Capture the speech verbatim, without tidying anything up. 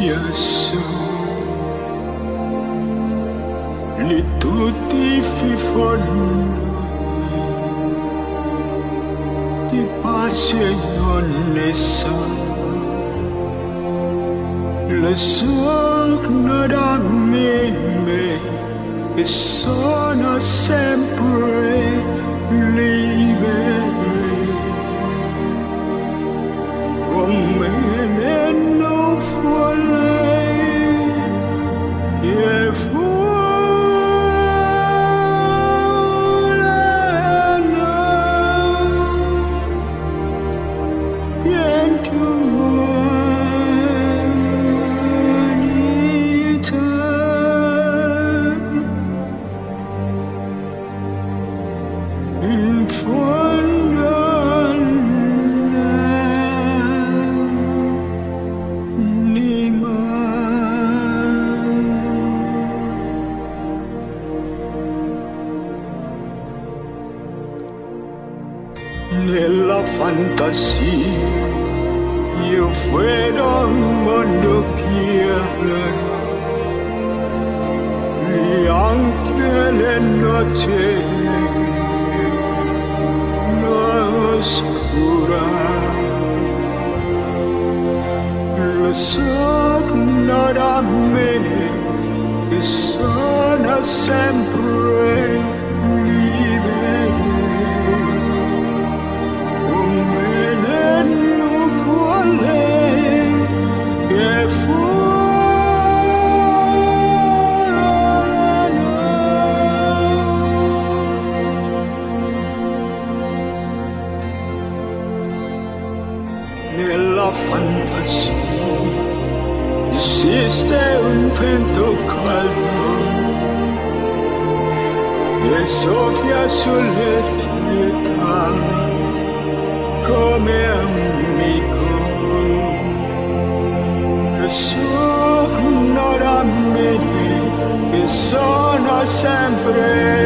sognasso li tutti fi fondo di pace non ne sa le sogno da me che sono sempre liberi come le nuvole che volano dentro l'umanità. In fondo all'anima nella fantasia io vedo un mondo chiaro e anche le notti oscura lo sogno da me che sono sempre liberi come le nuvole che nella fantasia esiste un vento caldo che soffia sulle pietà come amico e sogno da me che sono sempre